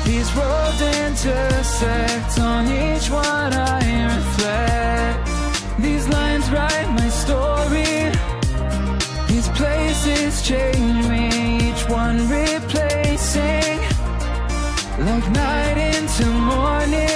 These roads intersect, on each one I reflect. These lines write my story. These places change me, each one replacing. Like night into morning,